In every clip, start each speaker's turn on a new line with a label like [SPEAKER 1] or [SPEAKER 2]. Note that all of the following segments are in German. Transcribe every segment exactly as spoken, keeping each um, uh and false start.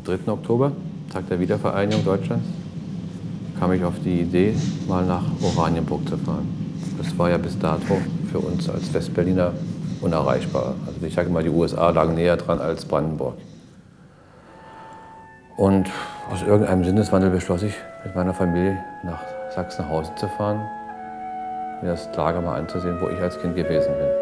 [SPEAKER 1] dritten Oktober, Tag der Wiedervereinigung Deutschlands, kam ich auf die Idee, mal nach Oranienburg zu fahren. Das war ja bis dato für uns als Westberliner unerreichbar. Also ich sage mal, die U S A lagen näher dran als Brandenburg. Und aus irgendeinem Sinneswandel beschloss ich, mit meiner Familie nach Sachsenhausen zu fahren, mir das Lager mal anzusehen, wo ich als Kind gewesen bin.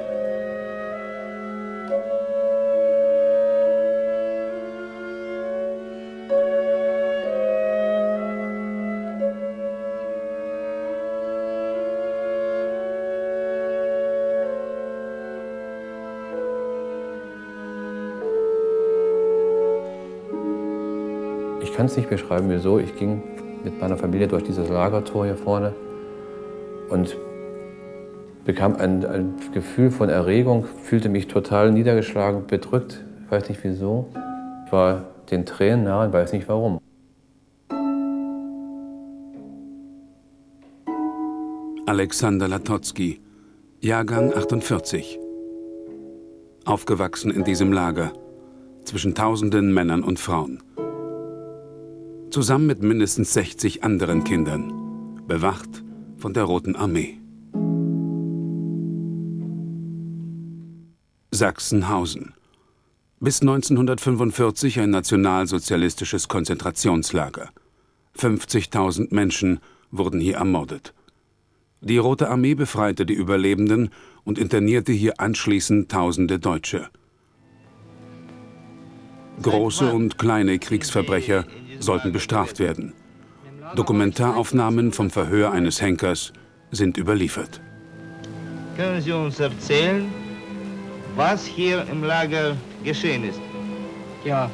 [SPEAKER 1] Ich kann es nicht beschreiben, wieso. Ich ging mit meiner Familie durch dieses Lagertor hier vorne und bekam ein, ein Gefühl von Erregung, fühlte mich total niedergeschlagen, bedrückt. Ich weiß nicht wieso. Ich war den Tränen nahe und weiß nicht warum.
[SPEAKER 2] Alexander Latocki, Jahrgang achtundvierzig. Aufgewachsen in diesem Lager, zwischen tausenden Männern und Frauen. Zusammen mit mindestens sechzig anderen Kindern, bewacht von der Roten Armee. Sachsenhausen. Bis neunzehnhundertfünfundvierzig ein nationalsozialistisches Konzentrationslager. fünfzigtausend Menschen wurden hier ermordet. Die Rote Armee befreite die Überlebenden und internierte hier anschließend tausende Deutsche. Große und kleine Kriegsverbrecher sollten bestraft werden. Dokumentaraufnahmen vom Verhör eines Henkers sind überliefert.
[SPEAKER 3] Können Sie uns erzählen, was hier im Lager geschehen ist?
[SPEAKER 4] Ja.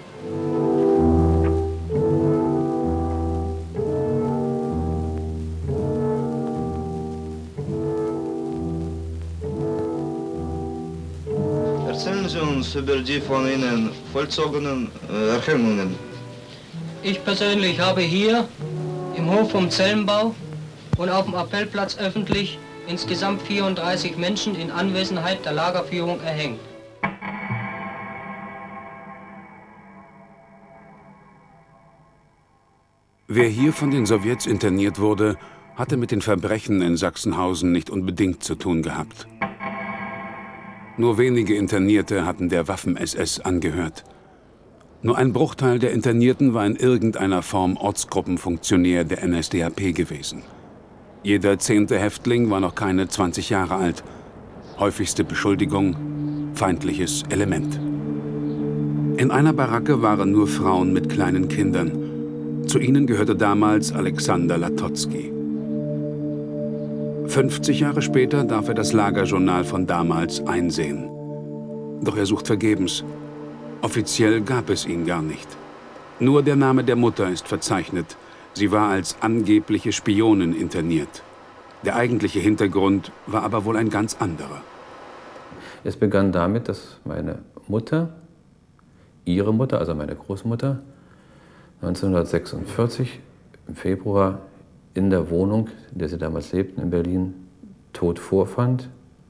[SPEAKER 3] Erzählen Sie uns über die von Ihnen vollzogenen äh, Erhöhungen.
[SPEAKER 4] Ich persönlich habe hier im Hof vom Zellenbau und auf dem Appellplatz öffentlich insgesamt vierunddreißig Menschen in Anwesenheit der Lagerführung erhängt.
[SPEAKER 2] Wer hier von den Sowjets interniert wurde, hatte mit den Verbrechen in Sachsenhausen nicht unbedingt zu tun gehabt. Nur wenige Internierte hatten der Waffen-S S angehört. Nur ein Bruchteil der Internierten war in irgendeiner Form Ortsgruppenfunktionär der N S D A P gewesen. Jeder zehnte Häftling war noch keine zwanzig Jahre alt. Häufigste Beschuldigung: feindliches Element. In einer Baracke waren nur Frauen mit kleinen Kindern. Zu ihnen gehörte damals Alexander Latocki. fünfzig Jahre später darf er das Lagerjournal von damals einsehen. Doch er sucht vergebens. Offiziell gab es ihn gar nicht. Nur der Name der Mutter ist verzeichnet. Sie war als angebliche Spionin interniert. Der eigentliche Hintergrund war aber wohl ein ganz anderer.
[SPEAKER 1] Es begann damit, dass meine Mutter, ihre Mutter, also meine Großmutter, neunzehnhundertsechsundvierzig im Februar in der Wohnung, in der sie damals lebten, in Berlin, tot vorfand.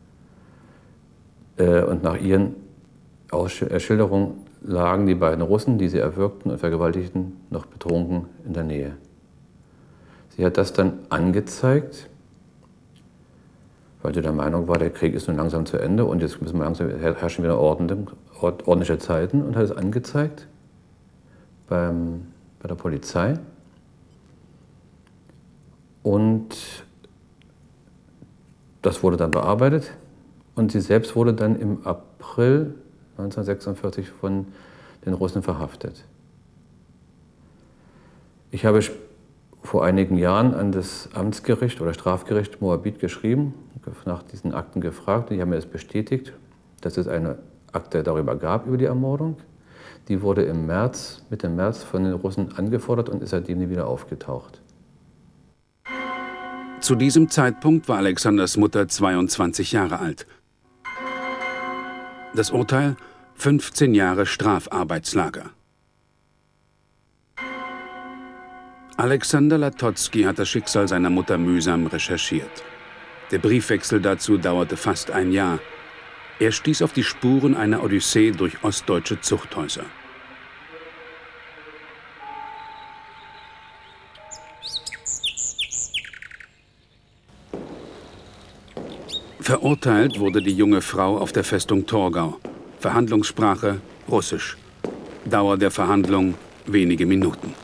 [SPEAKER 1] Und nach ihren Schilderungen lagen die beiden Russen, die sie erwürgten und vergewaltigten, noch betrunken in der Nähe. Sie hat das dann angezeigt, weil sie der Meinung war, der Krieg ist nun langsam zu Ende und jetzt müssen wir langsam herrschen wieder ordentliche Zeiten, und hat es angezeigt beim, bei der Polizei. Und das wurde dann bearbeitet und sie selbst wurde dann im April neunzehnhundertsechsundvierzig von den Russen verhaftet. Ich habe vor einigen Jahren an das Amtsgericht oder Strafgericht Moabit geschrieben, nach diesen Akten gefragt, und die haben mir das bestätigt, dass es eine Akte darüber gab, über die Ermordung. Die wurde im März, Mitte März von den Russen angefordert und ist seitdem nie wieder aufgetaucht.
[SPEAKER 2] Zu diesem Zeitpunkt war Alexanders Mutter zweiundzwanzig Jahre alt. Das Urteil: fünfzehn Jahre Strafarbeitslager. Alexander Latocki hat das Schicksal seiner Mutter mühsam recherchiert. Der Briefwechsel dazu dauerte fast ein Jahr. Er stieß auf die Spuren einer Odyssee durch ostdeutsche Zuchthäuser. Verurteilt wurde die junge Frau auf der Festung Torgau. Verhandlungssprache Russisch. Dauer der Verhandlung wenige Minuten.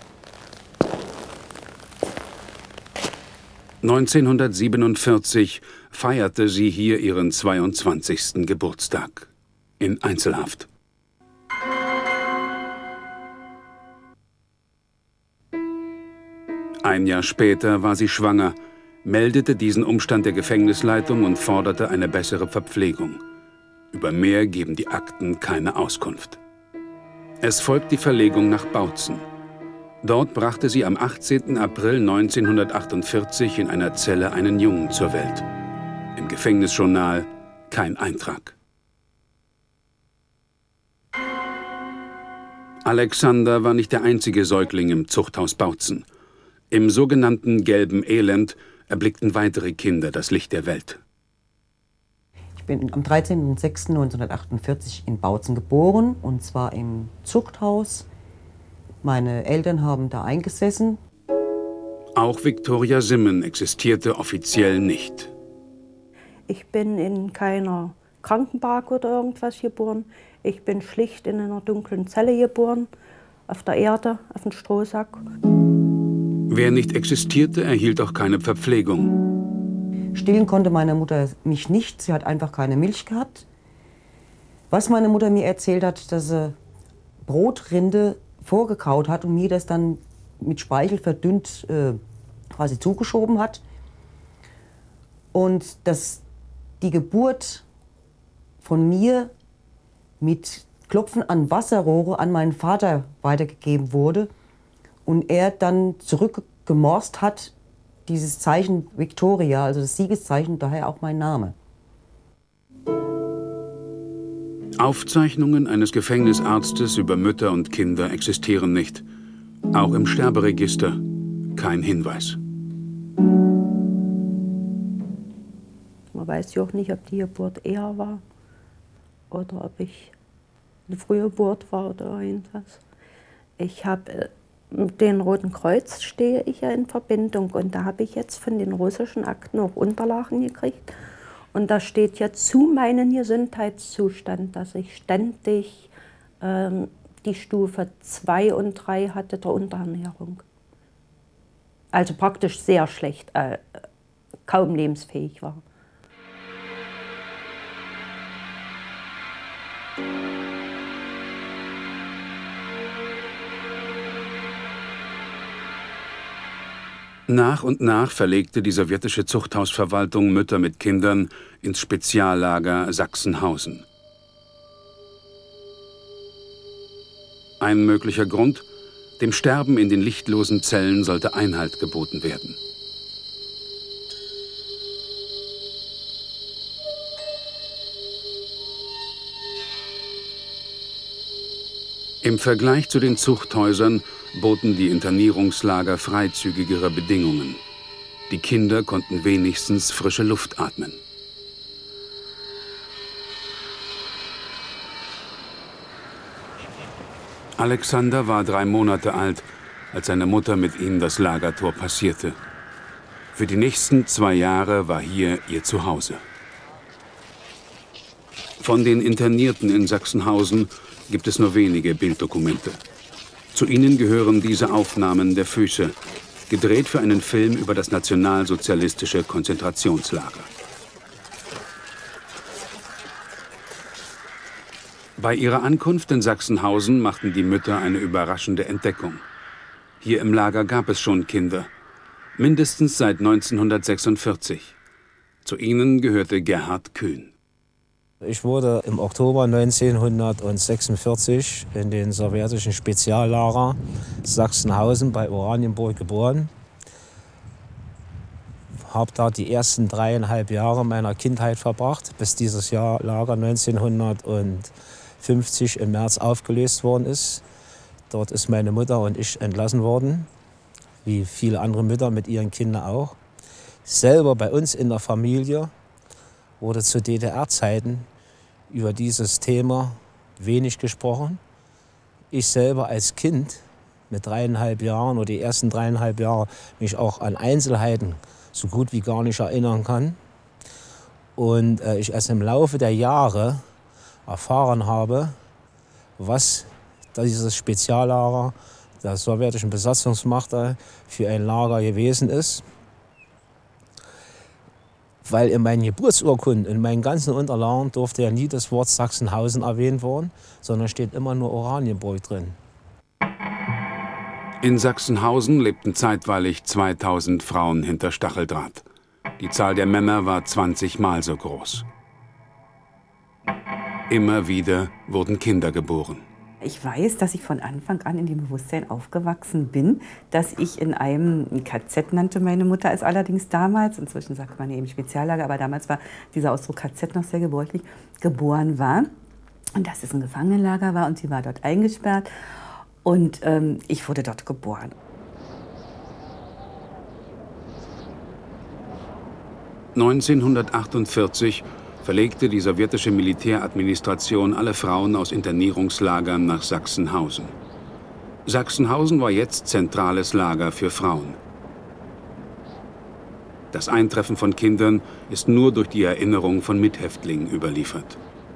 [SPEAKER 2] neunzehnhundertsiebenundvierzig feierte sie hier ihren zweiundzwanzigsten Geburtstag. In Einzelhaft. Ein Jahr später war sie schwanger, meldete diesen Umstand der Gefängnisleitung und forderte eine bessere Verpflegung. Über mehr geben die Akten keine Auskunft. Es folgt die Verlegung nach Bautzen. Dort brachte sie am achtzehnten April neunzehnhundertachtundvierzig in einer Zelle einen Jungen zur Welt. Im Gefängnisjournal kein Eintrag. Alexander war nicht der einzige Säugling im Zuchthaus Bautzen. Im sogenannten Gelben Elend erblickten weitere Kinder das Licht der Welt.
[SPEAKER 5] Ich bin am dreizehnten sechsten neunzehnhundertachtundvierzig in Bautzen geboren, und zwar im Zuchthaus. Meine Eltern haben da eingesessen.
[SPEAKER 2] Auch Viktoria Simmen existierte offiziell nicht.
[SPEAKER 6] Ich bin in keiner Krankenbark oder irgendwas geboren. Ich bin schlicht in einer dunklen Zelle geboren, auf der Erde, auf dem Strohsack.
[SPEAKER 2] Wer nicht existierte, erhielt auch keine Verpflegung.
[SPEAKER 5] Stillen konnte meine Mutter mich nicht, sie hat einfach keine Milch gehabt. Was meine Mutter mir erzählt hat, dass sie Brotrinde vorgekaut hat und mir das dann mit Speichel verdünnt äh, quasi zugeschoben hat. Und dass die Geburt von mir mit Klopfen an Wasserrohre an meinen Vater weitergegeben wurde und er dann zurückgemorst hat, dieses Zeichen Victoria, also das Siegeszeichen, daher auch mein Name.
[SPEAKER 2] Aufzeichnungen eines Gefängnisarztes über Mütter und Kinder existieren nicht. Auch im Sterberegister kein Hinweis.
[SPEAKER 6] Man weiß ja auch nicht, ob die Geburt eher war oder ob ich eine frühe Geburt war oder irgendwas. Ich habe mit dem Roten Kreuz stehe ich ja in Verbindung, und da habe ich jetzt von den russischen Akten auch Unterlagen gekriegt. Und da steht ja zu meinem Gesundheitszustand, dass ich ständig ähm, die Stufe zwei und drei hatte der Unterernährung. Also praktisch sehr schlecht, äh, kaum lebensfähig war.
[SPEAKER 2] Nach und nach verlegte die sowjetische Zuchthausverwaltung Mütter mit Kindern ins Speziallager Sachsenhausen. Ein möglicher Grund: dem Sterben in den lichtlosen Zellen sollte Einhalt geboten werden. Im Vergleich zu den Zuchthäusern boten die Internierungslager freizügigere Bedingungen. Die Kinder konnten wenigstens frische Luft atmen. Alexander war drei Monate alt, als seine Mutter mit ihm das Lagertor passierte. Für die nächsten zwei Jahre war hier ihr Zuhause. Von den Internierten in Sachsenhausen gibt es nur wenige Bilddokumente. Zu ihnen gehören diese Aufnahmen der Füße, gedreht für einen Film über das nationalsozialistische Konzentrationslager. Bei ihrer Ankunft in Sachsenhausen machten die Mütter eine überraschende Entdeckung. Hier im Lager gab es schon Kinder, mindestens seit neunzehnhundertsechsundvierzig. Zu ihnen gehörte Gerhard Kühn.
[SPEAKER 7] Ich wurde im Oktober neunzehnhundertsechsundvierzig in den sowjetischen Speziallager Sachsenhausen bei Oranienburg geboren. Habe da die ersten dreieinhalb Jahre meiner Kindheit verbracht, bis dieses Jahr Lager neunzehnhundertfünfzig im März aufgelöst worden ist. Dort ist meine Mutter und ich entlassen worden, wie viele andere Mütter mit ihren Kindern auch. Selber bei uns in der Familie wurde zu D D R-Zeiten über dieses Thema wenig gesprochen. Ich selber als Kind mit dreieinhalb Jahren oder die ersten dreieinhalb Jahre mich auch an Einzelheiten so gut wie gar nicht erinnern kann. Und äh, ich erst im Laufe der Jahre erfahren habe, was dieses Speziallager der sowjetischen Besatzungsmacht für ein Lager gewesen ist. Weil in meinen Geburtsurkunden, in meinen ganzen Unterlagen durfte ja nie das Wort Sachsenhausen erwähnt werden, sondern steht immer nur Oranienburg drin.
[SPEAKER 2] In Sachsenhausen lebten zeitweilig zweitausend Frauen hinter Stacheldraht. Die Zahl der Männer war zwanzig Mal so groß. Immer wieder wurden Kinder geboren.
[SPEAKER 8] Ich weiß, dass ich von Anfang an in dem Bewusstsein aufgewachsen bin, dass ich in einem K Z, nannte meine Mutter es allerdings damals, inzwischen sagt man eben Speziallager, aber damals war dieser Ausdruck K Z noch sehr gebräuchlich, geboren war. Und dass es ein Gefangenenlager war und sie war dort eingesperrt. Und ähm, ich wurde dort geboren.
[SPEAKER 2] neunzehnhundertachtundvierzig verlegte die sowjetische Militäradministration alle Frauen aus Internierungslagern nach Sachsenhausen. Sachsenhausen war jetzt zentrales Lager für Frauen. Das Eintreffen von Kindern ist nur durch die Erinnerung von Mithäftlingen überliefert.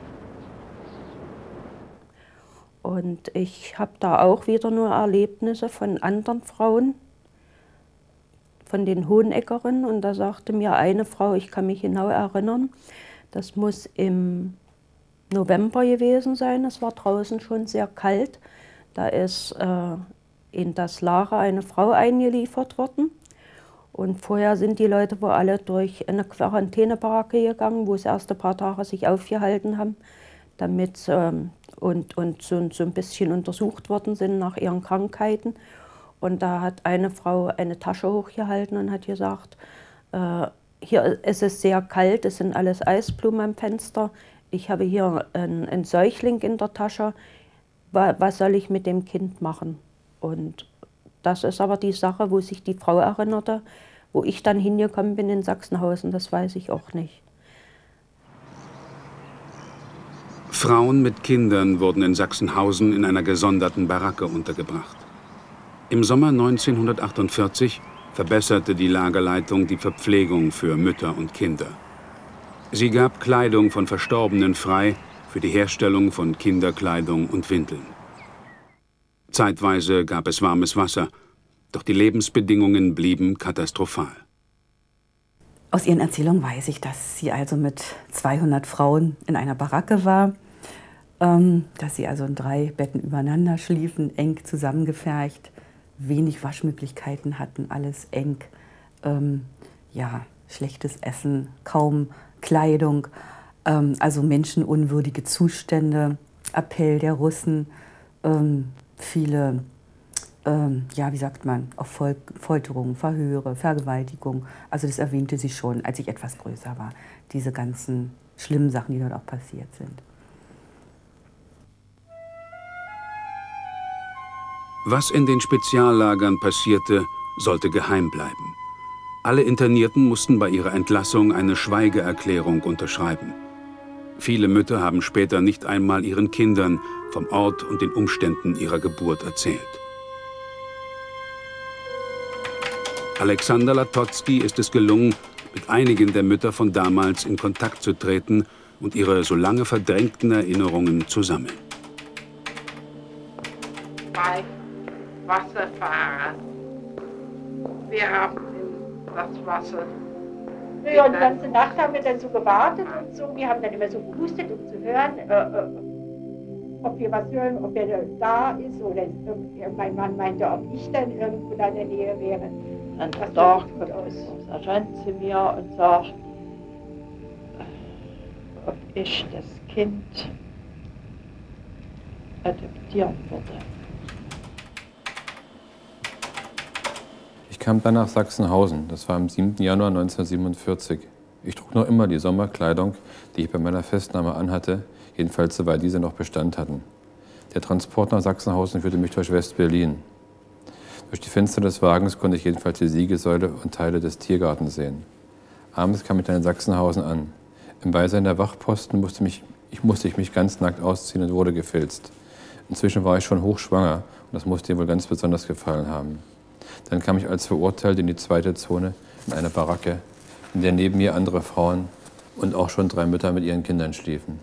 [SPEAKER 6] Und ich habe da auch wieder nur Erlebnisse von anderen Frauen, von den Hoheneckerinnen. Und da sagte mir eine Frau, ich kann mich genau erinnern, das muss im November gewesen sein, es war draußen schon sehr kalt. Da ist äh, in das Lager eine Frau eingeliefert worden. Und vorher sind die Leute wohl alle durch eine Quarantänebaracke gegangen, wo sie erst ein paar Tage sich aufgehalten haben, damit ähm, und, und so, so ein bisschen untersucht worden sind nach ihren Krankheiten. Und da hat eine Frau eine Tasche hochgehalten und hat gesagt, äh, hier ist es sehr kalt, es sind alles Eisblumen am Fenster. Ich habe hier einen, einen Säugling in der Tasche. Was soll ich mit dem Kind machen? Und das ist aber die Sache, wo sich die Frau erinnerte. Wo ich dann hingekommen bin in Sachsenhausen, das weiß ich auch nicht.
[SPEAKER 2] Frauen mit Kindern wurden in Sachsenhausen in einer gesonderten Baracke untergebracht. Im Sommer neunzehnhundertachtundvierzig verbesserte die Lagerleitung die Verpflegung für Mütter und Kinder. Sie gab Kleidung von Verstorbenen frei für die Herstellung von Kinderkleidung und Windeln. Zeitweise gab es warmes Wasser, doch die Lebensbedingungen blieben katastrophal.
[SPEAKER 8] Aus ihren Erzählungen weiß ich, dass sie also mit zweihundert Frauen in einer Baracke war, ähm, dass sie also in drei Betten übereinander schliefen, eng zusammengefercht, wenig Waschmöglichkeiten hatten, alles eng, ähm, ja, schlechtes Essen, kaum Kleidung, ähm, also menschenunwürdige Zustände, Appell der Russen, ähm, viele, ähm, ja, wie sagt man, auch Fol Folterungen, Verhöre, Vergewaltigung. Also das erwähnte sie schon, als ich etwas größer war, diese ganzen schlimmen Sachen, die dort auch passiert sind.
[SPEAKER 2] Was in den Speziallagern passierte, sollte geheim bleiben. Alle Internierten mussten bei ihrer Entlassung eine Schweigeerklärung unterschreiben. Viele Mütter haben später nicht einmal ihren Kindern vom Ort und den Umständen ihrer Geburt erzählt. Alexander Latotzky ist es gelungen, mit einigen der Mütter von damals in Kontakt zu treten und ihre so lange verdrängten Erinnerungen zu sammeln.
[SPEAKER 9] Bei Wasserfahren. Wir haben das Wasser.
[SPEAKER 10] Ja, die ganze Nacht haben wir dann so gewartet und so. Wir haben dann immer so gehustet, um zu hören, äh, äh, ob wir was hören, ob er da ist oder äh, mein Mann meinte, ob ich dann irgendwo da in der Nähe wäre.
[SPEAKER 9] Dann sagt, erscheint sie mir und sagt, ob ich das Kind adoptieren würde.
[SPEAKER 1] Ich kam dann nach Sachsenhausen. Das war am siebten Januar neunzehnhundertsiebenundvierzig. Ich trug noch immer die Sommerkleidung, die ich bei meiner Festnahme anhatte, jedenfalls soweit diese noch Bestand hatten. Der Transport nach Sachsenhausen führte mich durch West-Berlin. Durch die Fenster des Wagens konnte ich jedenfalls die Siegessäule und Teile des Tiergartens sehen. Abends kam ich dann in Sachsenhausen an. Im Beisein der Wachposten musste, mich, ich, musste ich mich ganz nackt ausziehen und wurde gefilzt. Inzwischen war ich schon hochschwanger und das musste ihr wohl ganz besonders gefallen haben. Dann kam ich als Verurteilte in die zweite Zone, in eine Baracke, in der neben mir andere Frauen und auch schon drei Mütter mit ihren Kindern schliefen.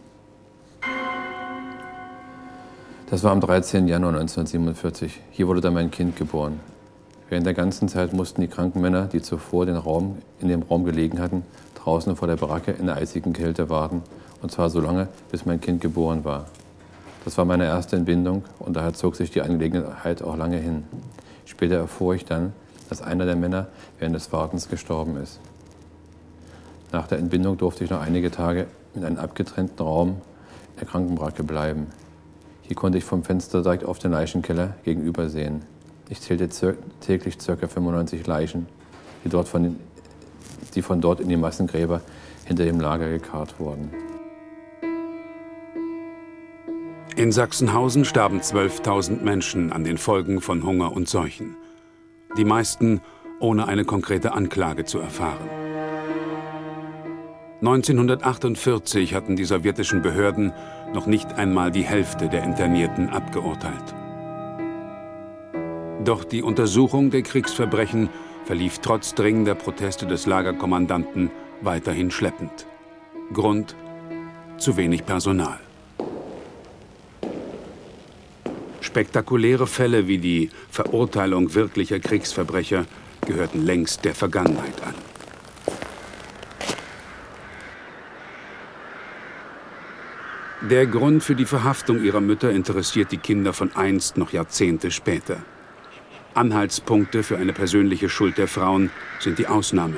[SPEAKER 1] Das war am dreizehnten Januar neunzehnhundertsiebenundvierzig. Hier wurde dann mein Kind geboren. Während der ganzen Zeit mussten die kranken Männer, die zuvor den Raum, in dem Raum gelegen hatten, draußen vor der Baracke in der eisigen Kälte warten. Und zwar so lange, bis mein Kind geboren war. Das war meine erste Entbindung und daher zog sich die Angelegenheit auch lange hin. Später erfuhr ich dann, dass einer der Männer während des Wartens gestorben ist. Nach der Entbindung durfte ich noch einige Tage in einem abgetrennten Raum in der Krankenbaracke bleiben. Hier konnte ich vom Fenster direkt auf den Leichenkeller gegenüber sehen. Ich zählte täglich ca. fünfundneunzig Leichen, die, dort von den, die von dort in die Massengräber hinter dem Lager gekarrt wurden.
[SPEAKER 2] In Sachsenhausen starben zwölftausend Menschen an den Folgen von Hunger und Seuchen. Die meisten ohne eine konkrete Anklage zu erfahren. neunzehnhundertachtundvierzig hatten die sowjetischen Behörden noch nicht einmal die Hälfte der Internierten abgeurteilt. Doch die Untersuchung der Kriegsverbrechen verlief trotz dringender Proteste des Lagerkommandanten weiterhin schleppend. Grund: zu wenig Personal. Spektakuläre Fälle wie die Verurteilung wirklicher Kriegsverbrecher gehörten längst der Vergangenheit an. Der Grund für die Verhaftung ihrer Mütter interessiert die Kinder von einst noch Jahrzehnte später. Anhaltspunkte für eine persönliche Schuld der Frauen sind die Ausnahme.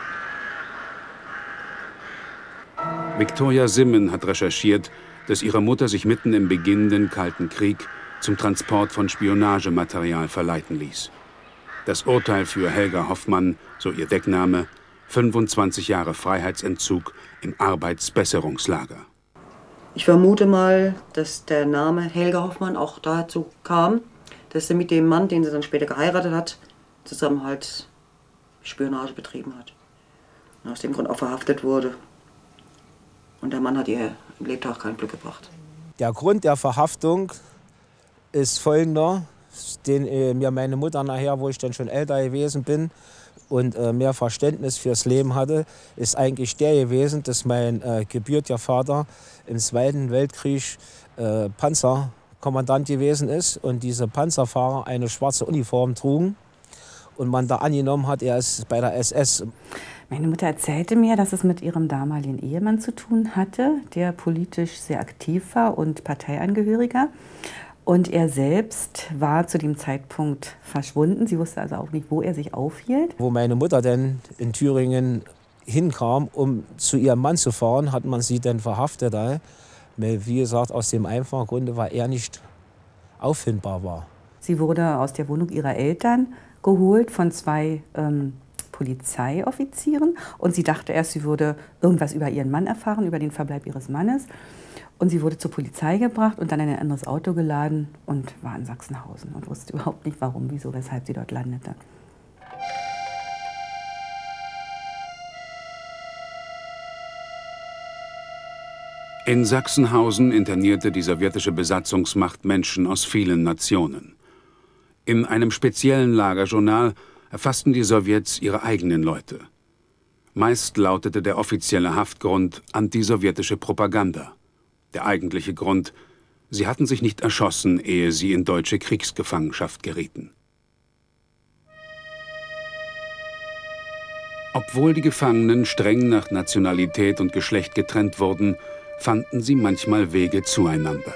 [SPEAKER 2] Viktoria Simmen hat recherchiert, dass ihre Mutter sich mitten im beginnenden Kalten Krieg zum Transport von Spionagematerial verleiten ließ. Das Urteil für Helga Hoffmann, so ihr Deckname, fünfundzwanzig Jahre Freiheitsentzug im Arbeitsbesserungslager.
[SPEAKER 5] Ich vermute mal, dass der Name Helga Hoffmann auch dazu kam, dass sie mit dem Mann, den sie dann später geheiratet hat, zusammen halt Spionage betrieben hat. Und aus dem Grund auch verhaftet wurde. Und der Mann hat ihr im Lebtag kein Glück gebracht.
[SPEAKER 7] Der Grund der Verhaftung ist folgender, den äh, mir meine Mutter nachher, wo ich dann schon älter gewesen bin und äh, mehr Verständnis fürs Leben hatte, ist eigentlich der gewesen, dass mein äh, gebürtiger Vater im Zweiten Weltkrieg äh, Panzerkommandant gewesen ist und diese Panzerfahrer eine schwarze Uniform trugen und man da angenommen hat, er ist bei der S S.
[SPEAKER 8] Meine Mutter erzählte mir, dass es mit ihrem damaligen Ehemann zu tun hatte, der politisch sehr aktiv war und Parteiangehöriger. Und er selbst war zu dem Zeitpunkt verschwunden. Sie wusste also auch nicht, wo er sich aufhielt.
[SPEAKER 7] Wo meine Mutter dann in Thüringen hinkam, um zu ihrem Mann zu fahren, hat man sie dann verhaftet. Wie gesagt, aus dem einfachen Grunde, weil er nicht auffindbar war.
[SPEAKER 8] Sie wurde aus der Wohnung ihrer Eltern geholt von zwei ähm, Polizeioffizieren. Und sie dachte erst, sie würde irgendwas über ihren Mann erfahren, über den Verbleib ihres Mannes. Und sie wurde zur Polizei gebracht und dann in ein anderes Auto geladen und war in Sachsenhausen und wusste überhaupt nicht, warum, wieso, weshalb sie dort landete.
[SPEAKER 2] In Sachsenhausen internierte die sowjetische Besatzungsmacht Menschen aus vielen Nationen. In einem speziellen Lagerjournal erfassten die Sowjets ihre eigenen Leute. Meist lautete der offizielle Haftgrund antisowjetische Propaganda. Der eigentliche Grund: sie hatten sich nicht erschossen, ehe sie in deutsche Kriegsgefangenschaft gerieten. Obwohl die Gefangenen streng nach Nationalität und Geschlecht getrennt wurden, fanden sie manchmal Wege zueinander.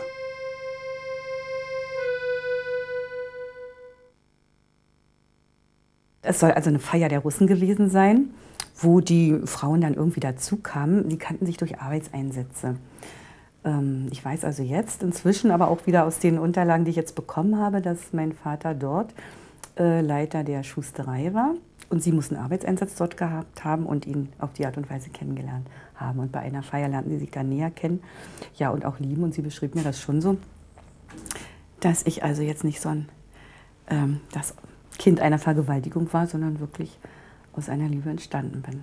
[SPEAKER 8] Es soll also eine Feier der Russen gewesen sein, wo die Frauen dann irgendwie dazu kamen. Sie kannten sich durch Arbeitseinsätze. Ich weiß also jetzt inzwischen, aber auch wieder aus den Unterlagen, die ich jetzt bekommen habe, dass mein Vater dort äh, Leiter der Schusterei war. Und sie mussten einen Arbeitseinsatz dort gehabt haben und ihn auf die Art und Weise kennengelernt haben. Und bei einer Feier lernten sie sich dann näher kennen, ja, und auch lieben. Und sie beschrieb mir das schon so, dass ich also jetzt nicht so ein ähm, das Kind einer Vergewaltigung war, sondern wirklich aus einer Liebe entstanden bin.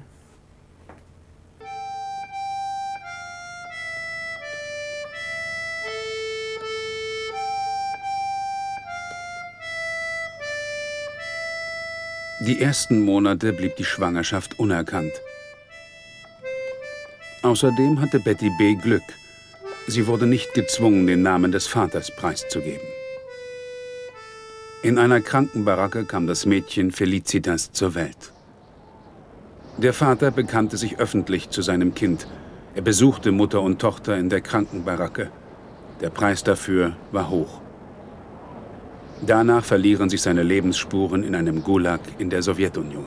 [SPEAKER 2] Die ersten Monate blieb die Schwangerschaft unerkannt. Außerdem hatte Betty B. Glück. Sie wurde nicht gezwungen, den Namen des Vaters preiszugeben. In einer Krankenbaracke kam das Mädchen Felicitas zur Welt. Der Vater bekannte sich öffentlich zu seinem Kind. Er besuchte Mutter und Tochter in der Krankenbaracke. Der Preis dafür war hoch. Danach verlieren sich seine Lebensspuren in einem Gulag in der Sowjetunion.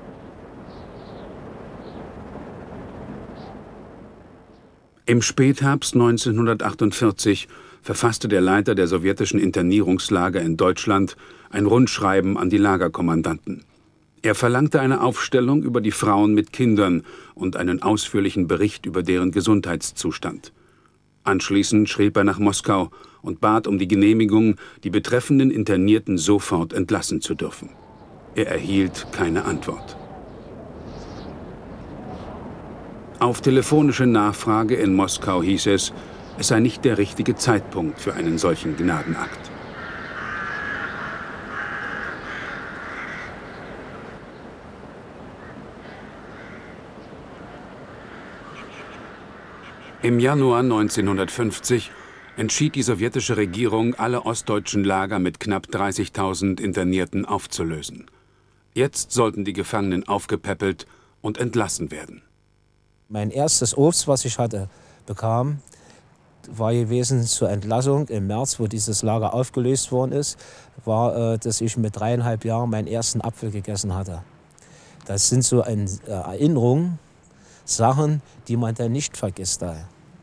[SPEAKER 2] Im Spätherbst neunzehnhundertachtundvierzig verfasste der Leiter der sowjetischen Internierungslager in Deutschland ein Rundschreiben an die Lagerkommandanten. Er verlangte eine Aufstellung über die Frauen mit Kindern und einen ausführlichen Bericht über deren Gesundheitszustand. Anschließend schrieb er nach Moskau und bat um die Genehmigung, die betreffenden Internierten sofort entlassen zu dürfen. Er erhielt keine Antwort. Auf telefonische Nachfrage in Moskau hieß es, es sei nicht der richtige Zeitpunkt für einen solchen Gnadenakt. Im Januar neunzehnhundertfünfzig entschied die sowjetische Regierung, alle ostdeutschen Lager mit knapp dreißigtausend Internierten aufzulösen. Jetzt sollten die Gefangenen aufgepäppelt und entlassen werden.
[SPEAKER 7] Mein erstes Obst, was ich hatte, bekam, war gewesen zur Entlassung im März, wo dieses Lager aufgelöst worden ist, war, äh, dass ich mit dreieinhalb Jahren meinen ersten Apfel gegessen hatte. Das sind so ein, äh, Erinnerungen, Sachen, die man dann nicht vergisst. Da.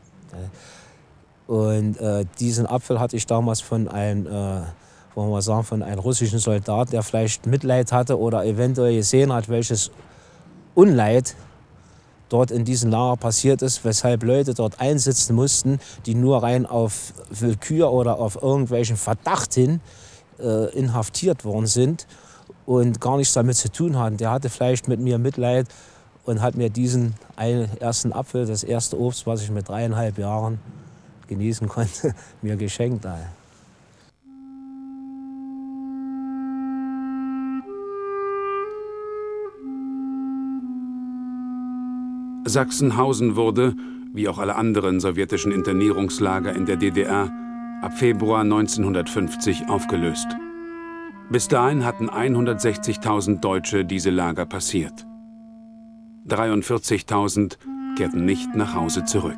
[SPEAKER 7] Und äh, diesen Apfel hatte ich damals von einem, äh, wollen wir sagen, von einem russischen Soldat, der vielleicht Mitleid hatte oder eventuell gesehen hat, welches Unleid dort in diesem Lager passiert ist, weshalb Leute dort einsitzen mussten, die nur rein auf Willkür oder auf irgendwelchen Verdacht hin äh, inhaftiert worden sind und gar nichts damit zu tun hatten. Der hatte vielleicht mit mir Mitleid und hat mir diesen einen ersten Apfel, das erste Obst, was ich mit dreieinhalb Jahren genießen konnte, mir geschenkt.
[SPEAKER 2] Sachsenhausen wurde, wie auch alle anderen sowjetischen Internierungslager in der D D R, ab Februar neunzehnhundertfünfzig aufgelöst. Bis dahin hatten hundertsechzigtausend Deutsche diese Lager passiert. dreiundvierzigtausend kehrten nicht nach Hause zurück.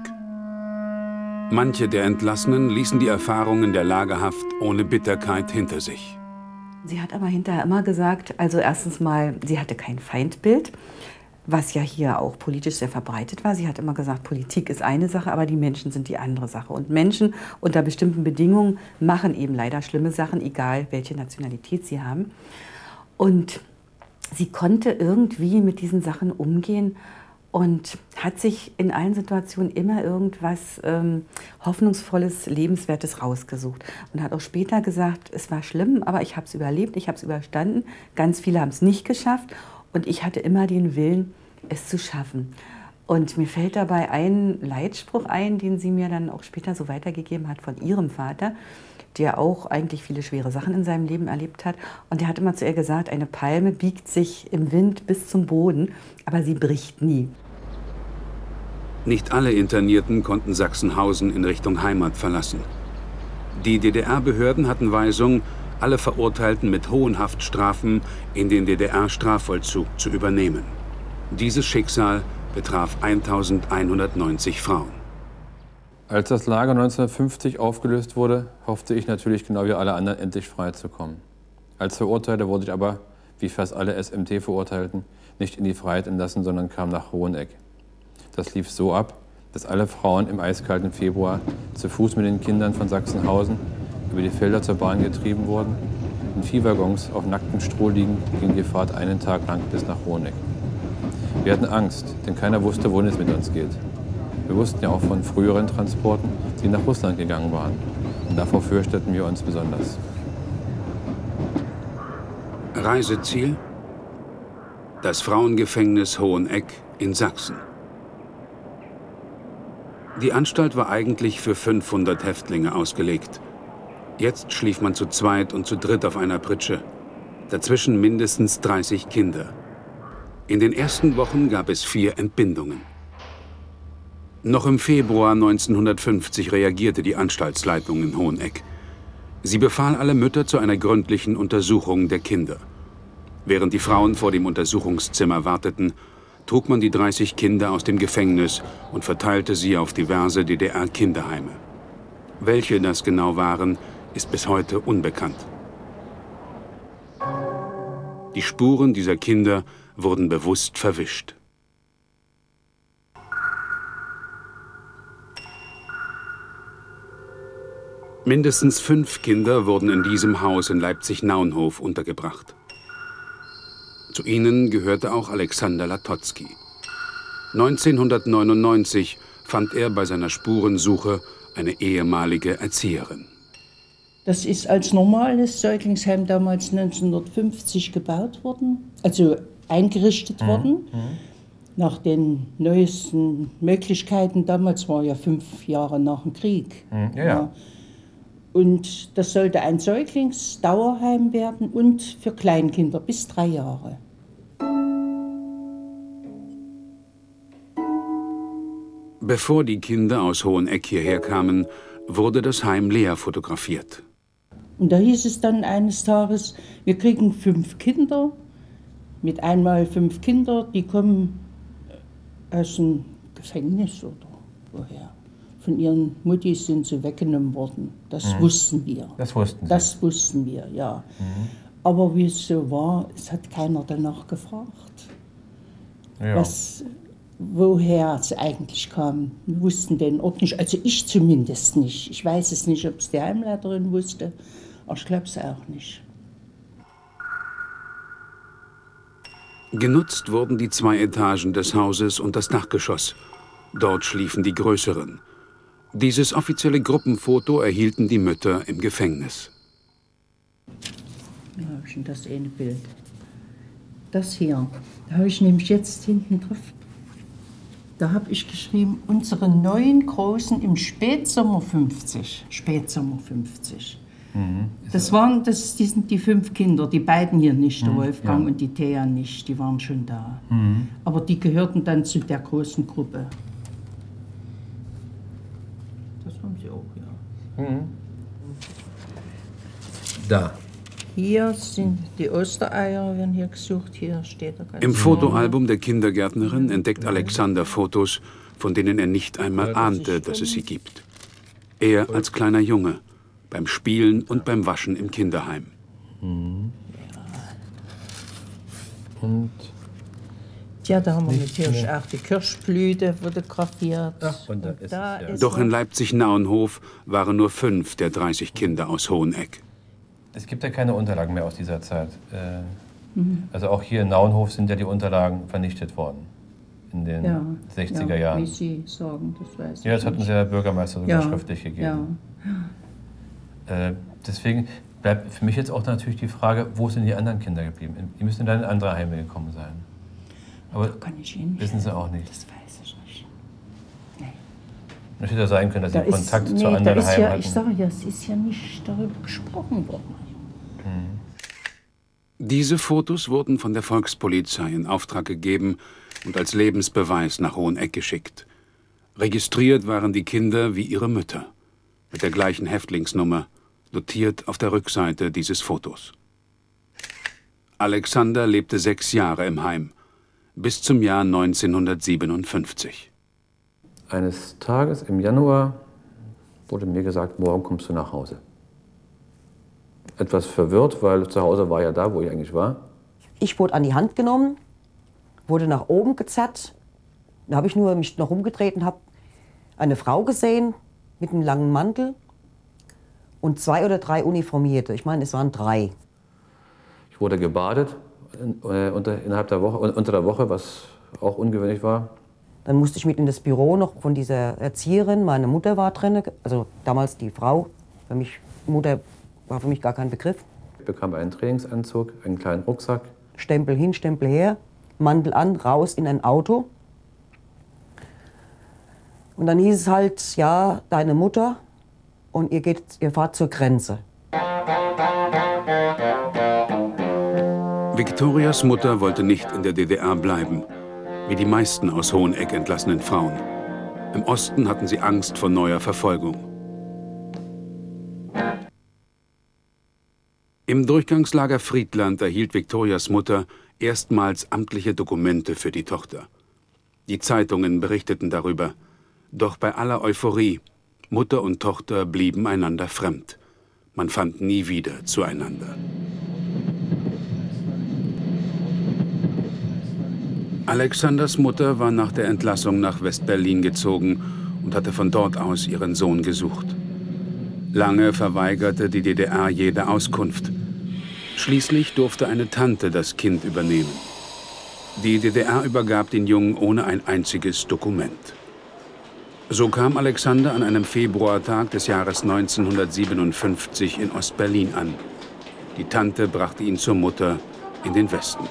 [SPEAKER 2] Manche der Entlassenen ließen die Erfahrungen der Lagerhaft ohne Bitterkeit hinter sich.
[SPEAKER 8] Sie hat aber hinterher immer gesagt, also erstens mal, sie hatte kein Feindbild, was ja hier auch politisch sehr verbreitet war. Sie hat immer gesagt, Politik ist eine Sache, aber die Menschen sind die andere Sache. Und Menschen unter bestimmten Bedingungen machen eben leider schlimme Sachen, egal welche Nationalität sie haben. Und sie konnte irgendwie mit diesen Sachen umgehen und hat sich in allen Situationen immer irgendwas ähm, Hoffnungsvolles, Lebenswertes rausgesucht. Und hat auch später gesagt, es war schlimm, aber ich habe es überlebt, ich habe es überstanden. Ganz viele haben es nicht geschafft. Und ich hatte immer den Willen, es zu schaffen. Und mir fällt dabei ein Leitspruch ein, den sie mir dann auch später so weitergegeben hat von ihrem Vater, der auch eigentlich viele schwere Sachen in seinem Leben erlebt hat. Und der hat immer zu ihr gesagt, eine Palme biegt sich im Wind bis zum Boden, aber sie bricht nie.
[SPEAKER 2] Nicht alle Internierten konnten Sachsenhausen in Richtung Heimat verlassen. Die D D R-Behörden hatten Weisung, alle Verurteilten mit hohen Haftstrafen in den D D R-Strafvollzug zu übernehmen. Dieses Schicksal betraf eintausendeinhundertneunzig Frauen.
[SPEAKER 1] Als das Lager neunzehnhundertfünfzig aufgelöst wurde, hoffte ich natürlich genau wie alle anderen endlich frei zu kommen. Als Verurteilter wurde ich aber, wie fast alle S M T-Verurteilten, nicht in die Freiheit entlassen, sondern kam nach Hoheneck. Das lief so ab, dass alle Frauen im eiskalten Februar zu Fuß mit den Kindern von Sachsenhausen über die Felder zur Bahn getrieben wurden. In Viehwaggons auf nacktem Stroh liegend ging die Fahrt einen Tag lang bis nach Hoheneck. Wir hatten Angst, denn keiner wusste, wohin es mit uns geht. Wir wussten ja auch von früheren Transporten, die nach Russland gegangen waren. Und davor fürchteten wir uns besonders.
[SPEAKER 2] Reiseziel? Das Frauengefängnis Hoheneck in Sachsen. Die Anstalt war eigentlich für fünfhundert Häftlinge ausgelegt. Jetzt schlief man zu zweit und zu dritt auf einer Pritsche. Dazwischen mindestens dreißig Kinder. In den ersten Wochen gab es vier Entbindungen. Noch im Februar neunzehnhundertfünfzig reagierte die Anstaltsleitung in Hoheneck. Sie befahl alle Mütter zu einer gründlichen Untersuchung der Kinder. Während die Frauen vor dem Untersuchungszimmer warteten, trug man die dreißig Kinder aus dem Gefängnis und verteilte sie auf diverse D D R-Kinderheime. Welche das genau waren, ist bis heute unbekannt. Die Spuren dieser Kinder wurden bewusst verwischt. Mindestens fünf Kinder wurden in diesem Haus in Leipzig-Naunhof untergebracht. Zu ihnen gehörte auch Alexander Latocki. neunzehnhundertneunundneunzig fand er bei seiner Spurensuche eine ehemalige Erzieherin.
[SPEAKER 11] Das ist als normales Säuglingsheim damals neunzehnhundertfünfzig gebaut worden, also eingerichtet mhm. worden. Mhm. Nach den neuesten Möglichkeiten. Damals war ja fünf Jahre nach dem Krieg. Mhm. Ja, ja. Ja. Und das sollte ein Säuglingsdauerheim werden und für Kleinkinder bis drei Jahre.
[SPEAKER 2] Bevor die Kinder aus Hoheneck hierher kamen, wurde das Heim leer fotografiert.
[SPEAKER 11] Und da hieß es dann eines Tages, wir kriegen fünf Kinder, mit einmal fünf Kinder, die kommen aus dem Gefängnis oder woher. Von ihren Muttis sind sie weggenommen worden. Das mhm. wussten wir.
[SPEAKER 1] Das wussten Sie?
[SPEAKER 11] Das wussten wir, ja. Mhm. Aber wie es so war, es hat keiner danach gefragt. Ja. Was, woher es eigentlich kam. Wir wussten den Ort nicht, also ich zumindest nicht. Ich weiß es nicht, ob es die Heimleiterin wusste, aber ich glaube es auch nicht.
[SPEAKER 2] Genutzt wurden die zwei Etagen des Hauses und das Dachgeschoss. Dort schliefen die Größeren. Dieses offizielle Gruppenfoto erhielten die Mütter im Gefängnis.
[SPEAKER 11] Ja, habe ich denn das eine Bild? Das hier, da habe ich nämlich jetzt hinten drauf. Da habe ich geschrieben, unsere neun Großen im Spätsommer fünfzig. Spätsommer fünfzig. Mhm. Das waren, das, die sind die fünf Kinder, die beiden hier nicht, der mhm, Wolfgang ja. und die Thea nicht, die waren schon da. Mhm. Aber die gehörten dann zu der großen Gruppe. Das haben sie auch, ja. Mhm.
[SPEAKER 1] Da.
[SPEAKER 11] Hier sind die Ostereier, werden hier gesucht, hier steht er ganz.
[SPEAKER 2] Im Fotoalbum der Kindergärtnerin entdeckt Alexander Fotos, von denen er nicht einmal ahnte, dass es sie gibt. Er als kleiner Junge, beim Spielen und beim Waschen im Kinderheim.
[SPEAKER 1] Mhm. Und
[SPEAKER 11] ja, da haben wir natürlich auch die Kirschblüte fotografiert.
[SPEAKER 1] Ach, und da und ist
[SPEAKER 11] da
[SPEAKER 1] es, ja.
[SPEAKER 11] ist
[SPEAKER 2] Doch in Leipzig-Naunhof waren nur fünf der dreißig Kinder aus Hoheneck.
[SPEAKER 1] Es gibt ja keine Unterlagen mehr aus dieser Zeit. Äh, mhm. Also auch hier in Naunhof sind ja die Unterlagen vernichtet worden. In den ja, sechziger
[SPEAKER 11] ja,
[SPEAKER 1] Jahren.
[SPEAKER 11] Wie Sie sagen, das weiß ich
[SPEAKER 1] Ja, das hat uns
[SPEAKER 11] nicht.
[SPEAKER 1] der Bürgermeister sogar
[SPEAKER 11] ja,
[SPEAKER 1] schriftlich gegeben.
[SPEAKER 11] Ja.
[SPEAKER 1] Äh, deswegen bleibt für mich jetzt auch natürlich die Frage, wo sind die anderen Kinder geblieben? Die müssen dann in andere Heime gekommen sein. Aber
[SPEAKER 11] kann ich Ihnen
[SPEAKER 1] wissen Sie auch nicht.
[SPEAKER 11] Das weiß ich nicht. Nee.
[SPEAKER 1] Es hätte ja sein können, dass
[SPEAKER 11] da
[SPEAKER 1] Sie Kontakt
[SPEAKER 11] ist, nee,
[SPEAKER 1] zu anderen
[SPEAKER 11] Heimen
[SPEAKER 1] ja,
[SPEAKER 11] hatten.
[SPEAKER 1] Ich
[SPEAKER 11] sage ja, es ist ja nicht darüber gesprochen worden.
[SPEAKER 1] Hm.
[SPEAKER 2] Diese Fotos wurden von der Volkspolizei in Auftrag gegeben und als Lebensbeweis nach Hoheneck geschickt. Registriert waren die Kinder wie ihre Mütter, mit der gleichen Häftlingsnummer, notiert auf der Rückseite dieses Fotos. Alexander lebte sechs Jahre im Heim, bis zum Jahr neunzehnhundertsiebenundfünfzig.
[SPEAKER 1] Eines Tages im Januar wurde mir gesagt, morgen kommst du nach Hause. Etwas verwirrt, weil zu Hause war ja da, wo ich eigentlich war.
[SPEAKER 5] Ich wurde an die Hand genommen, wurde nach oben gezerrt. Da habe ich nur mich noch umgedreht und habe eine Frau gesehen mit einem langen Mantel und zwei oder drei Uniformierte. Ich meine, es waren drei.
[SPEAKER 1] Ich wurde gebadet äh, unter, innerhalb der Woche, unter der Woche, was auch ungewöhnlich war.
[SPEAKER 5] Dann musste ich mit in das Büro noch von dieser Erzieherin. Meine Mutter war drin, also damals die Frau. Für mich, Mutter war für mich gar kein Begriff.
[SPEAKER 1] Ich bekam einen Trainingsanzug, einen kleinen Rucksack.
[SPEAKER 5] Stempel hin, Stempel her, Mantel an, raus in ein Auto. Und dann hieß es halt, ja, deine Mutter und ihr, geht, ihr fahrt zur Grenze.
[SPEAKER 2] Viktorias Mutter wollte nicht in der D D R bleiben, wie die meisten aus Hoheneck entlassenen Frauen. Im Osten hatten sie Angst vor neuer Verfolgung. Im Durchgangslager Friedland erhielt Viktorias Mutter erstmals amtliche Dokumente für die Tochter. Die Zeitungen berichteten darüber. Doch bei aller Euphorie, Mutter und Tochter blieben einander fremd. Man fand nie wieder zueinander. Alexanders Mutter war nach der Entlassung nach West-Berlin gezogen und hatte von dort aus ihren Sohn gesucht. Lange verweigerte die D D R jede Auskunft. Schließlich durfte eine Tante das Kind übernehmen. Die D D R übergab den Jungen ohne ein einziges Dokument. So kam Alexander an einem Februartag des Jahres neunzehnhundertsiebenundfünfzig in Ost-Berlin an. Die Tante brachte ihn zur Mutter in den Westen.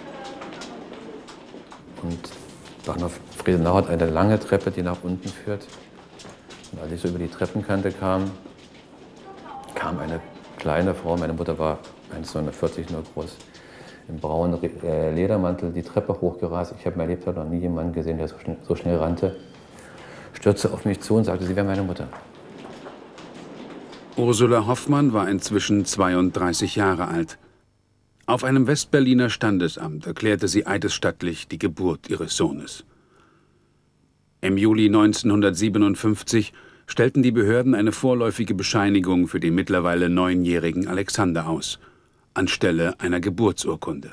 [SPEAKER 1] Und Bahnhof Friesenau hat eine lange Treppe, die nach unten führt. Und als ich so über die Treppenkante kam, kam eine kleine Frau, meine Mutter war eins Komma neunundvierzig nur groß, im braunen Ledermantel die Treppe hochgerast. Ich habe mein Leben noch nie jemanden gesehen, der so schnell, so schnell rannte. Stürzte auf mich zu und sagte, sie wäre meine Mutter.
[SPEAKER 2] Ursula Hoffmann war inzwischen zweiunddreißig Jahre alt. Auf einem Westberliner Standesamt erklärte sie eidesstattlich die Geburt ihres Sohnes. Im Juli neunzehnhundertsiebenundfünfzig stellten die Behörden eine vorläufige Bescheinigung für den mittlerweile neunjährigen Alexander aus, anstelle einer Geburtsurkunde.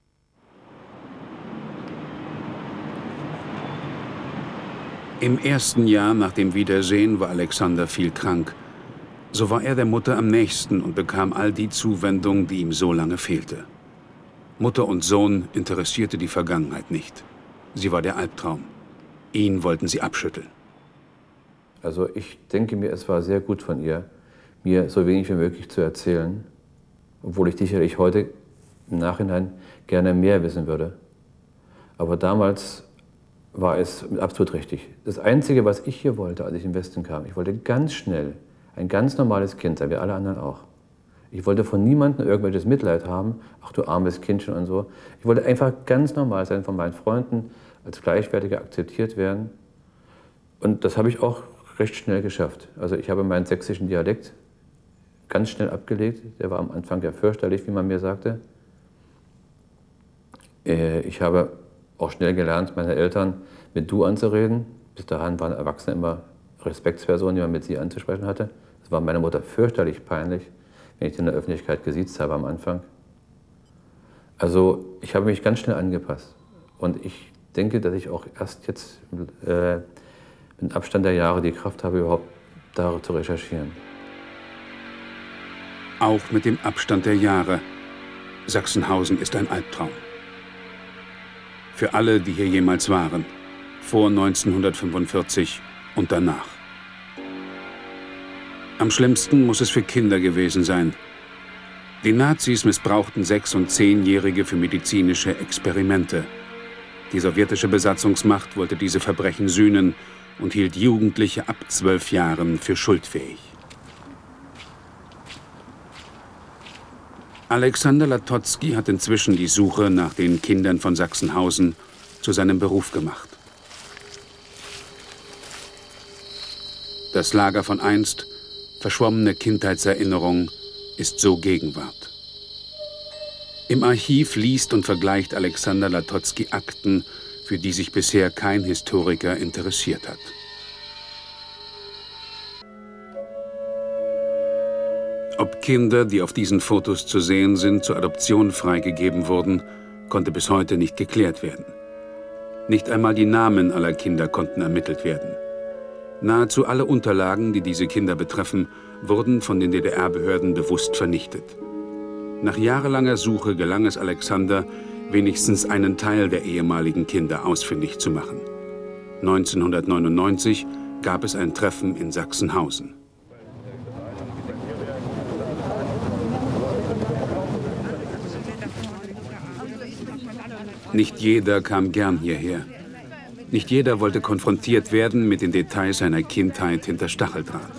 [SPEAKER 2] Im ersten Jahr nach dem Wiedersehen war Alexander viel krank. So war er der Mutter am nächsten und bekam all die Zuwendung, die ihm so lange fehlte. Mutter und Sohn interessierte die Vergangenheit nicht. Sie war der Albtraum. Ihn wollten sie abschütteln.
[SPEAKER 1] Also ich denke mir, es war sehr gut von ihr, mir so wenig wie möglich zu erzählen, obwohl ich sicherlich heute im Nachhinein gerne mehr wissen würde. Aber damals war es absolut richtig. Das Einzige, was ich hier wollte, als ich in den Westen kam, ich wollte ganz schnell ein ganz normales Kind sein, wie alle anderen auch. Ich wollte von niemandem irgendwelches Mitleid haben, ach du armes Kindchen und so. Ich wollte einfach ganz normal sein, von meinen Freunden als Gleichwertiger akzeptiert werden. Und das habe ich auch recht schnell geschafft. Also ich habe meinen sächsischen Dialekt ganz schnell abgelegt. Der war am Anfang ja fürchterlich, wie man mir sagte. Ich habe auch schnell gelernt, meine Eltern mit Du anzureden. Bis dahin waren Erwachsene immer Respektspersonen, die man mit Sie anzusprechen hatte. Das war meiner Mutter fürchterlich peinlich, wenn ich sie in der Öffentlichkeit gesiezt habe am Anfang. Also ich habe mich ganz schnell angepasst. Und ich denke, dass ich auch erst jetzt äh, mit Abstand der Jahre die Kraft habe, überhaupt darüber zu recherchieren.
[SPEAKER 2] Auch mit dem Abstand der Jahre. Sachsenhausen ist ein Albtraum. Für alle, die hier jemals waren. Vor neunzehnhundertfünfundvierzig und danach. Am schlimmsten muss es für Kinder gewesen sein. Die Nazis missbrauchten Sechs- und Zehnjährige für medizinische Experimente. Die sowjetische Besatzungsmacht wollte diese Verbrechen sühnen und hielt Jugendliche ab zwölf Jahren für schuldfähig. Alexander Latocki hat inzwischen die Suche nach den Kindern von Sachsenhausen zu seinem Beruf gemacht. Das Lager von einst, verschwommene Kindheitserinnerung, ist so Gegenwart. Im Archiv liest und vergleicht Alexander Latocki Akten, für die sich bisher kein Historiker interessiert hat. Ob Kinder, die auf diesen Fotos zu sehen sind, zur Adoption freigegeben wurden, konnte bis heute nicht geklärt werden. Nicht einmal die Namen aller Kinder konnten ermittelt werden. Nahezu alle Unterlagen, die diese Kinder betreffen, wurden von den D D R-Behörden bewusst vernichtet. Nach jahrelanger Suche gelang es Alexander, wenigstens einen Teil der ehemaligen Kinder ausfindig zu machen. neunzehnhundertneunundneunzig gab es ein Treffen in Sachsenhausen. Nicht jeder kam gern hierher. Nicht jeder wollte konfrontiert werden mit den Details seiner Kindheit hinter Stacheldraht.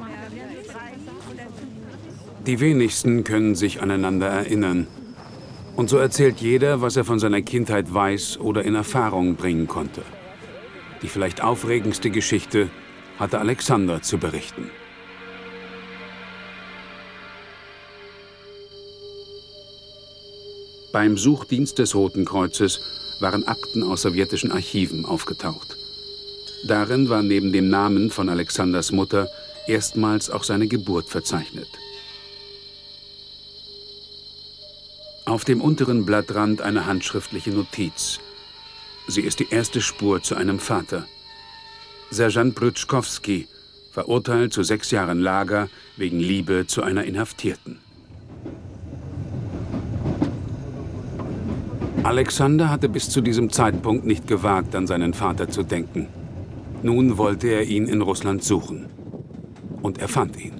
[SPEAKER 2] Die wenigsten können sich aneinander erinnern Und so erzählt jeder, was er von seiner Kindheit weiß oder in Erfahrung bringen konnte. Die vielleicht aufregendste Geschichte hatte Alexander zu berichten. Beim Suchdienst des Roten Kreuzes waren Akten aus sowjetischen Archiven aufgetaucht. Darin war neben dem Namen von Alexanders Mutter erstmals auch seine Geburt verzeichnet. Auf dem unteren Blattrand eine handschriftliche Notiz. Sie ist die erste Spur zu einem Vater. Sergeant Bryczkowski, verurteilt zu sechs Jahren Lager wegen Liebe zu einer Inhaftierten. Alexander hatte bis zu diesem Zeitpunkt nicht gewagt, an seinen Vater zu denken. Nun wollte er ihn in Russland suchen. Und er fand ihn.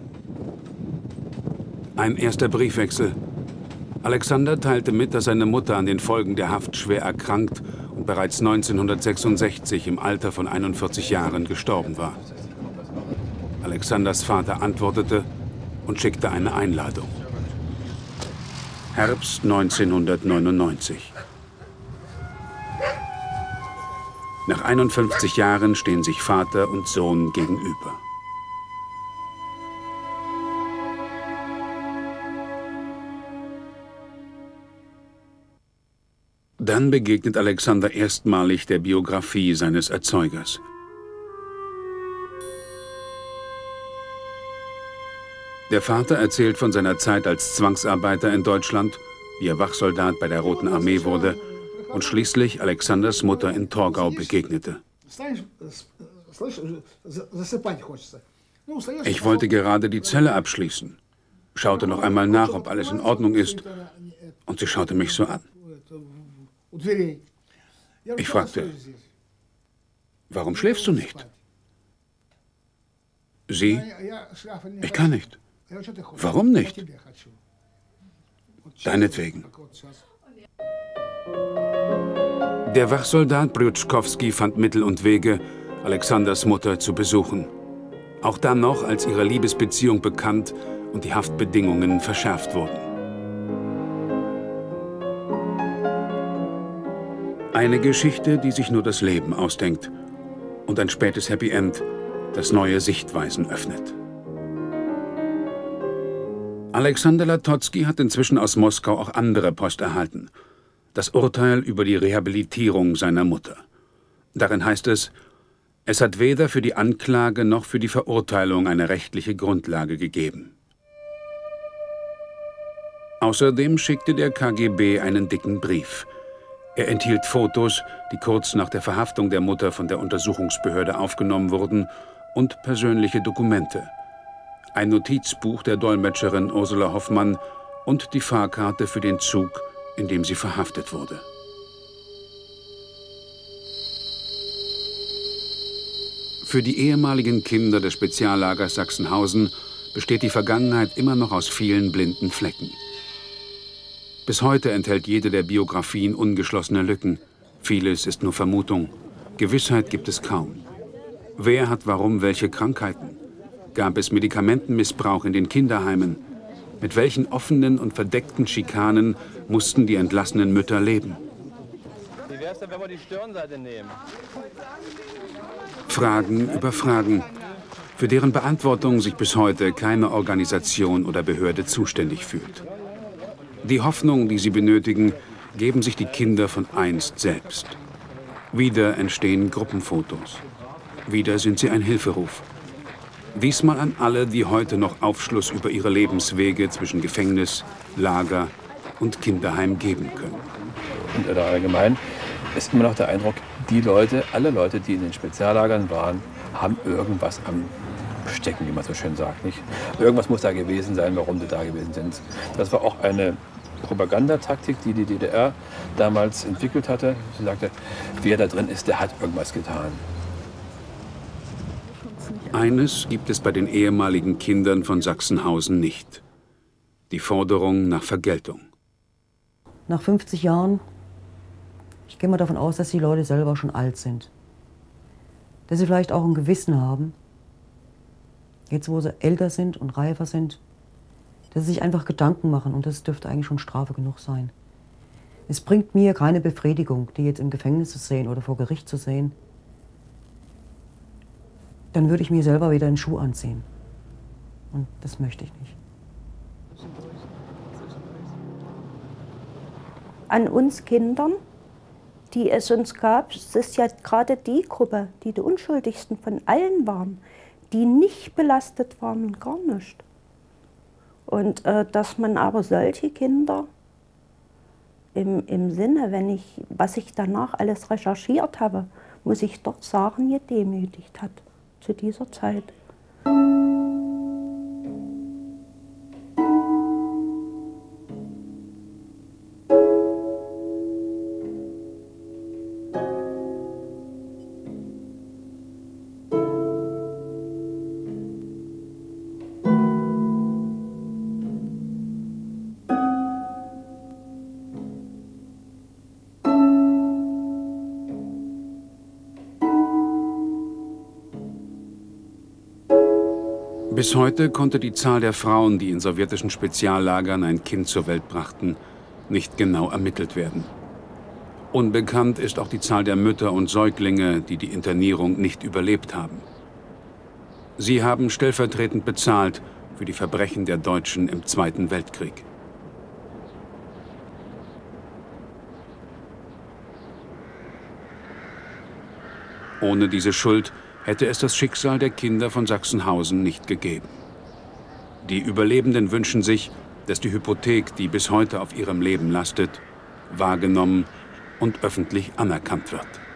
[SPEAKER 2] Ein erster Briefwechsel. Alexander teilte mit, dass seine Mutter an den Folgen der Haft schwer erkrankt und bereits neunzehnhundertsechsundsechzig im Alter von einundvierzig Jahren gestorben war. Alexanders Vater antwortete und schickte eine Einladung. Herbst neunzehnhundertneunundneunzig. Nach einundfünfzig Jahren stehen sich Vater und Sohn gegenüber. Dann begegnet Alexander erstmalig der Biografie seines Erzeugers. Der Vater erzählt von seiner Zeit als Zwangsarbeiter in Deutschland, wie er Wachsoldat bei der Roten Armee wurde und schließlich Alexanders Mutter in Torgau begegnete. Ich wollte gerade die Zelle abschließen, schaute noch einmal nach, ob alles in Ordnung ist, und sie schaute mich so an. Ich fragte, warum schläfst du nicht? Sie, ich kann nicht. Warum nicht? Deinetwegen. Der Wachsoldat Bryczkowski fand Mittel und Wege, Alexanders Mutter zu besuchen. Auch dann noch, als ihre Liebesbeziehung bekannt und die Haftbedingungen verschärft wurden. Eine Geschichte, die sich nur das Leben ausdenkt und ein spätes Happy End, das neue Sichtweisen öffnet. Alexander Latocki hat inzwischen aus Moskau auch andere Post erhalten. Das Urteil über die Rehabilitierung seiner Mutter. Darin heißt es, es hat weder für die Anklage noch für die Verurteilung eine rechtliche Grundlage gegeben. Außerdem schickte der K G B einen dicken Brief. Er enthielt Fotos, die kurz nach der Verhaftung der Mutter von der Untersuchungsbehörde aufgenommen wurden, und persönliche Dokumente. Ein Notizbuch der Dolmetscherin Ursula Hoffmann und die Fahrkarte für den Zug, in dem sie verhaftet wurde. Für die ehemaligen Kinder des Speziallagers Sachsenhausen besteht die Vergangenheit immer noch aus vielen blinden Flecken. Bis heute enthält jede der Biografien ungeschlossene Lücken. Vieles ist nur Vermutung. Gewissheit gibt es kaum. Wer hat warum welche Krankheiten? Gab es Medikamentenmissbrauch in den Kinderheimen? Mit welchen offenen und verdeckten Schikanen mussten die entlassenen Mütter leben?
[SPEAKER 12] Wie wär's denn, wenn wir die Stirnseite nehmen?
[SPEAKER 2] Fragen über Fragen, für deren Beantwortung sich bis heute keine Organisation oder Behörde zuständig fühlt. Die Hoffnung, die sie benötigen, geben sich die Kinder von einst selbst. Wieder entstehen Gruppenfotos. Wieder sind sie ein Hilferuf. Diesmal an alle, die heute noch Aufschluss über ihre Lebenswege zwischen Gefängnis, Lager und Kinderheim geben können.
[SPEAKER 1] Und allgemein ist immer noch der Eindruck, die Leute, alle Leute, die in den Speziallagern waren, haben irgendwas am Stecken, wie man so schön sagt. Nicht? Irgendwas muss da gewesen sein, warum die da gewesen sind. Das war auch eine Propagandataktik, die die D D R damals entwickelt hatte. Sie sagte, wer da drin ist, der hat irgendwas getan.
[SPEAKER 2] Eines gibt es bei den ehemaligen Kindern von Sachsenhausen nicht. Die Forderung nach Vergeltung.
[SPEAKER 5] Nach fünfzig Jahren, ich gehe mal davon aus, dass die Leute selber schon alt sind. Dass sie vielleicht auch ein Gewissen haben, jetzt wo sie älter sind und reifer sind, dass sie sich einfach Gedanken machen, und das dürfte eigentlich schon Strafe genug sein. Es bringt mir keine Befriedigung, die jetzt im Gefängnis zu sehen oder vor Gericht zu sehen. Dann würde ich mir selber wieder einen Schuh anziehen. Und das möchte ich nicht.
[SPEAKER 6] An uns Kindern, die es uns gab, es ist ja gerade die Gruppe, die die unschuldigsten von allen waren, die nicht belastet waren und gar nicht. Und äh, dass man aber solche Kinder im, im Sinne, wenn ich, was ich danach alles recherchiert habe, muss ich doch sagen, gedemütigt hat zu dieser Zeit.
[SPEAKER 2] Bis heute konnte die Zahl der Frauen, die in sowjetischen Speziallagern ein Kind zur Welt brachten, nicht genau ermittelt werden. Unbekannt ist auch die Zahl der Mütter und Säuglinge, die die Internierung nicht überlebt haben. Sie haben stellvertretend bezahlt für die Verbrechen der Deutschen im Zweiten Weltkrieg. Ohne diese Schuld hätte es das Schicksal der Kinder von Sachsenhausen nicht gegeben. Die Überlebenden wünschen sich, dass die Hypothek, die bis heute auf ihrem Leben lastet, wahrgenommen und öffentlich anerkannt wird.